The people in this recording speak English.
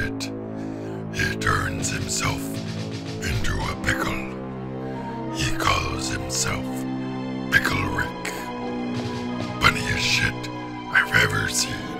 shit, he turns himself into a pickle. He calls himself Pickle Rick. Funniest shit I've ever seen.